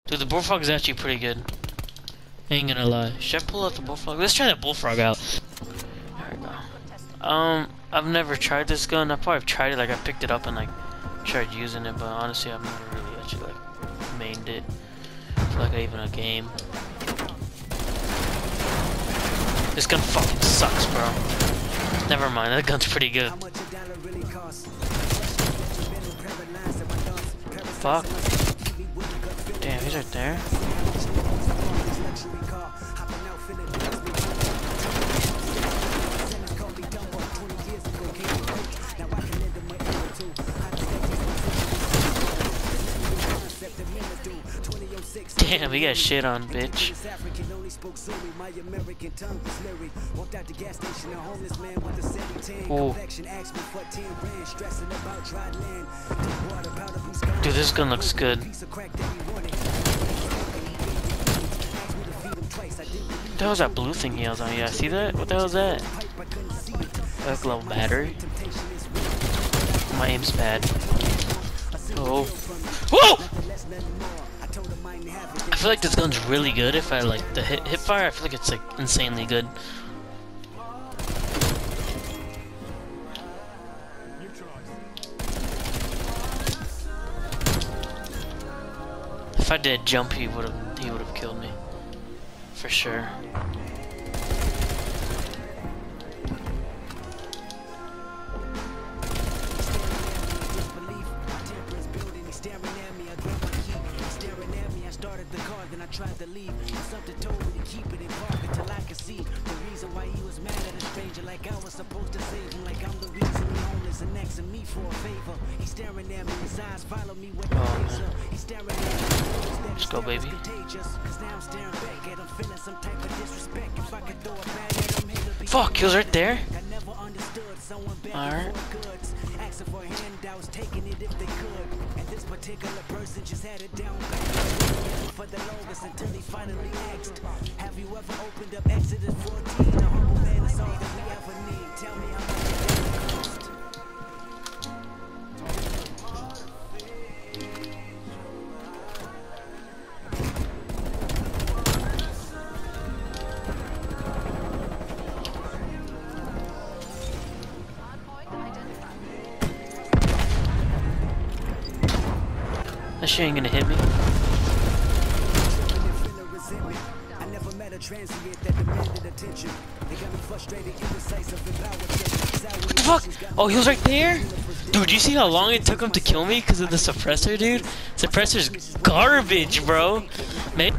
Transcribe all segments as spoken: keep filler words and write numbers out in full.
Dude, the Bullfrog is actually pretty good. Ain't gonna lie. Should I pull out the Bullfrog? Let's try that Bullfrog out. There we go. Um, I've never tried this gun. I probably tried it, like I picked it up and like tried using it, but honestly I've never really actually like mained it for like even a game. This gun fucking sucks, bro. Never mind, that gun's pretty good. Fuck. Damn, he's right there. Damn, he got shit on, bitch. Oh. Dude, this gun looks good. What the hell is that blue thing he has on? Yeah, see that? What the hell is that? Like a little battery. My aim's bad. Oh. Whoa! I feel like this gun's really good. If I like the hip, hip fire, I feel like it's like insanely good. If I did jump, he would have he would have killed me for sure. Tried to leave, something told me to keep it in park until I could see the reason why he was mad at a stranger, like I was supposed to save him, like I'm the reason he homeless and asking me for a favor. He's staring at me, his eyes follow me with the laser. He's staring at me. Let's go, baby. Fuck, he was right there. Alright. Particular person just had it down for the longest until he finally asked, have you ever opened up Exodus fourteen? The humble man is all that we ever need. Tell me how much it cost. That shit ain't gonna hit me. What the fuck? Oh, he was right there? Dude, you see how long it took him to kill me because of the suppressor, dude? Suppressor's garbage, bro. Man.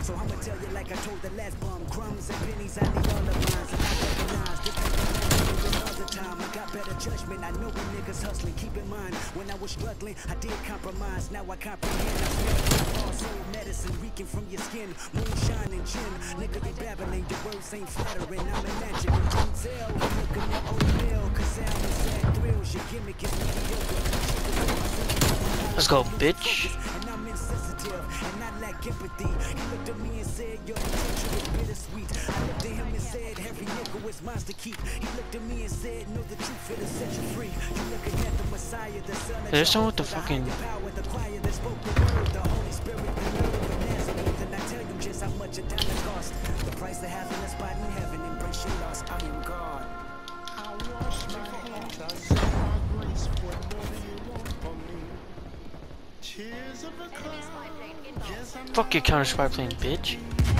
Judgment, I know when niggas hustling. Keep in mind, when I was struggling, I did compromise. Now I comprehend. I smell all soul medicine reeking from your skin. Moonshine and gin. Nigga, you babbling. The words ain't flattering. I'm imagining. You can tell. I'm looking at oatmeal. Cause sound and sad thrills. Your gimmick is mediocre. Let's go, bitch. And I'm insensitive. And I lack empathy. He looked at me and said, your potential is bittersweet. I looked at him and said, every nickel is mine to keep. He looked at me and said, know the truth, it'll set you free. You looking at the Messiah, the Son of There's someone with the fucking power, the choir that spoke the word, the Holy Spirit, the word of Nazareth. And I tell you just how much a dollar costs. The price of having a spot in heaven. Embrace your loss. I am God. I wash my hands. I say my grace. What more do you want from me? Tears of a cloud. Yes, I'm fuck your counter spy plane, bitch.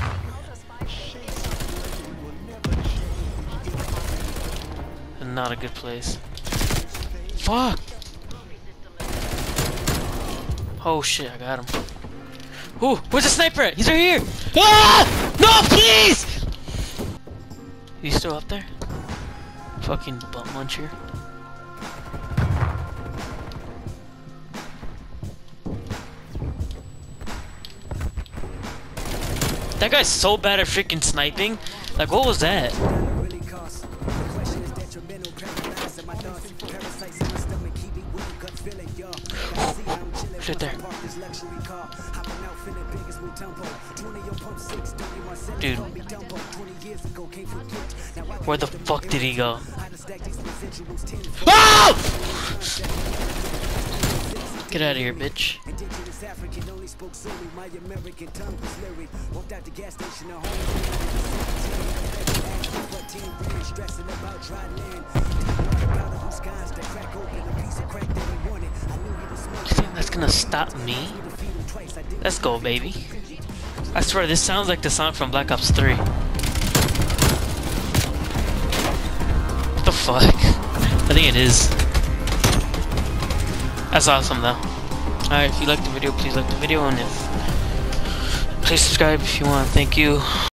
Not a good place. Fuck! Oh shit, I got him. Ooh, where's the sniper at? He's right here! Ah! No, please! He's still up there? Fucking butt muncher. That guy's so bad at freaking sniping. Like, what was that? Right there. Dude. Where the fuck did he go? Oh! Get out of here, bitch. was African, only spoke Zulu. My American tongue was lyric. Walked out the gas station at home. Stressing about dry land. Water whose guys that crack open a piece of crack that he wanted. I knew he was smoking. That's gonna stop me. Let's go, baby. I swear this sounds like the song from Black Ops three. What the fuck? I think it is. That's awesome though. Alright, if you liked the video, please like the video, and if please subscribe if you want. Thank you.